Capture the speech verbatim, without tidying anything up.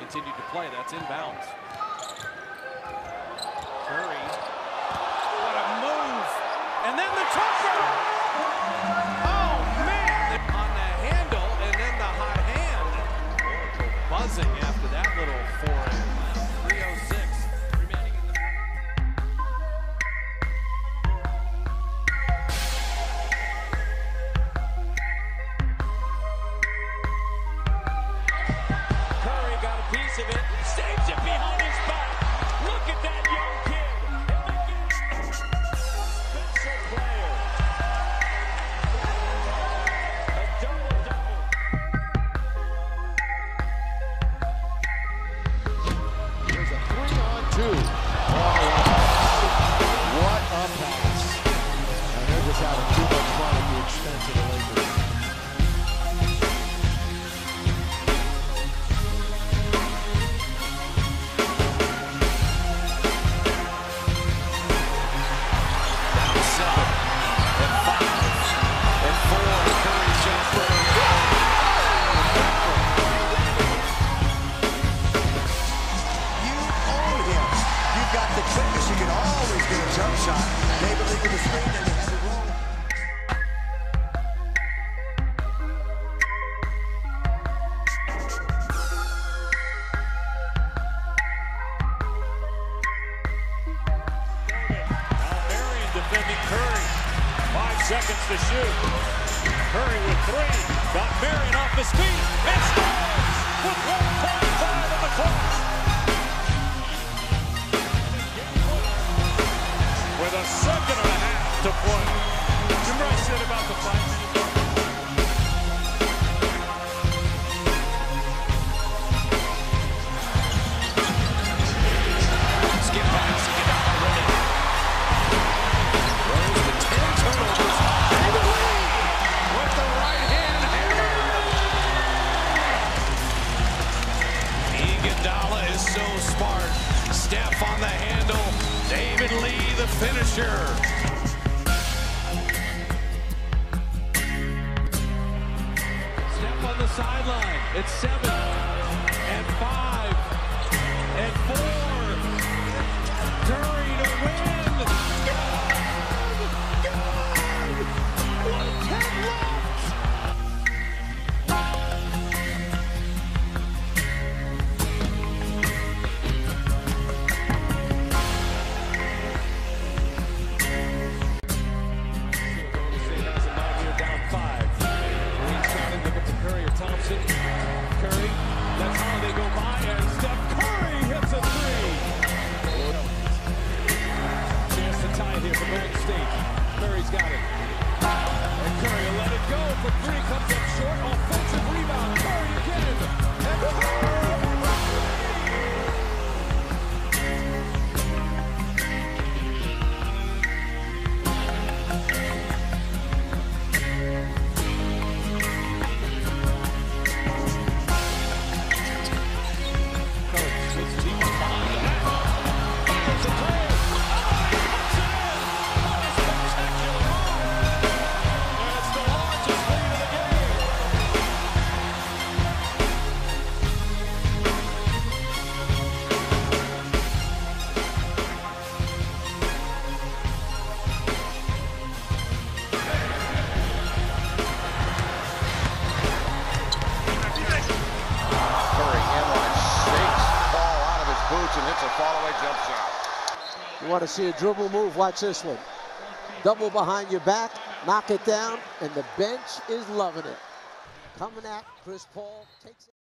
continued to play. That's inbounds. Curry. What a move. And then the Tucker. Oh, man. On the handle and then the hot hand. Buzzing after that little forehand. three oh six remaining in the Curry got a piece of it. Saves it behind his back. Look at that young kid. Special player. A double-double. There's a three on two. Oh, what a pass. And they're just having too much fun at the expense of the Lakers. Down seven and five and four. Curry shot through. You own him. You've got the quickness. You can always get a jump shot. David Lee with the screen and he had to roll. Marion defending Curry. Five seconds to shoot. Curry with three. Got Marion off his feet. And scores with one forty-five on the clock. With a second and a half to play. Remember I said about the five minute mark? Skip pass. Iguodala winning. Rose to ten turnovers. David Lee with the right hand hammer. Iguodala is so smart. Steph on the handle. David Lee, the finisher. Steph on the sideline. It's seven and five and four. Curry to win. Good! Good! one ten left. Golden State has a nine here, down five. Green's trying to look up to Curry or Thompson. Curry, that's how they go by, and Steph Curry hits a three. Chance to tie here for Golden State. Curry's got it. And Curry will let it go for three. Comes up short. Offensive rebound. Curry again. And Curry! Curry puts his team behind the net. Fires a three. And hits a fall-away jump shot. You want to see a dribble move? Watch this one. Double behind your back, knock it down, and the bench is loving it. Coming at Chris Paul, takes it.